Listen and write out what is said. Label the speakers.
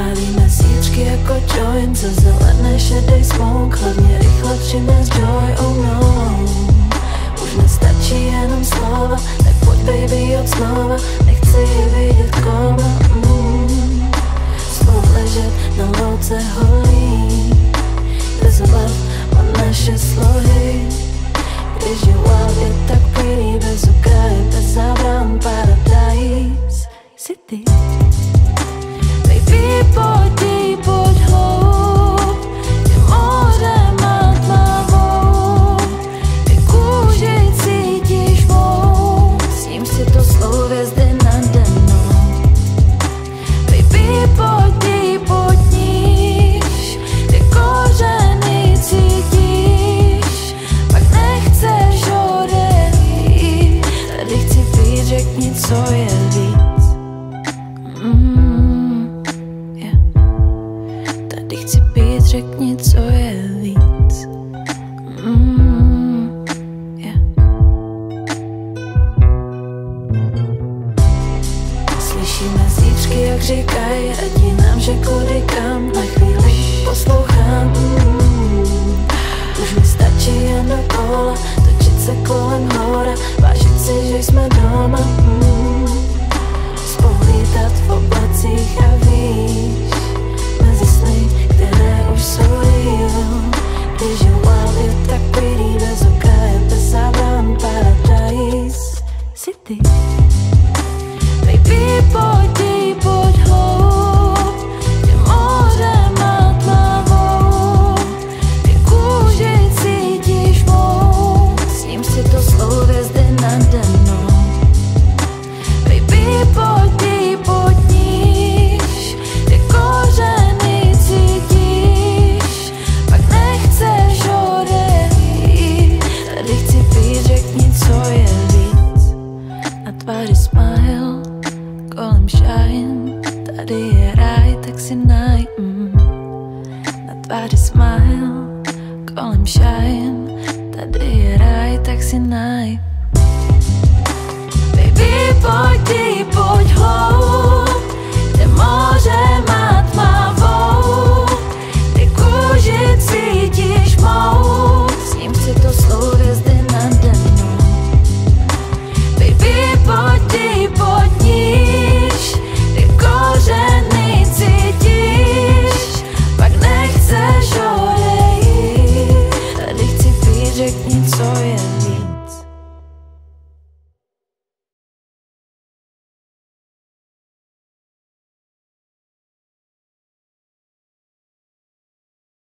Speaker 1: Pálíme zítřky jako joint, za zelené šedej smoke, hlavně rychle přines joy, oh no. Už nestačí jenom slova, tak pojď baby od znova, nechci vidět koma. Spolu ležet na louce holí, bez obav o naše slohy. Když je wild, je tak pretty, bez okraje, bez zábran, paradise city. Baby, pojď hloub, je moře má tmavou, ty kůži cítíš mou, s ním si to slou hvězdy nade mnou. Baby, pojď níž, ty kořeny cítíš, pak nechceš odejít, tady chci být, řekni, co je víc. Chci být, řekni, co je víc. Slyšíme zítřky, jak říkají, radí nám, že kudy kam, na chvíli poslouchám. Už mi stačí jen dokola, točit se kolem hora, vážit si, že jsme doma. Spolu lítat v oblacích a víš, mezi sny, které už jsou real. Když je wild, je tak pretty, bez okraje, bez zábran, paradise city. Baby, pojď hloub, je moře má tmavou, ty kůži cítíš mou, s ním si to slou hvězdy nade mnou. Baby, pojď níž, ty kořeny cítíš, pak nechceš odejít, tady chci být, řekni, co je víc. Na tváři smile, kolem shine, tady je ráj, tak si naj. Na tváři smile, kolem shine, tady je ráj, tak si naj. Baby, pojď hloub.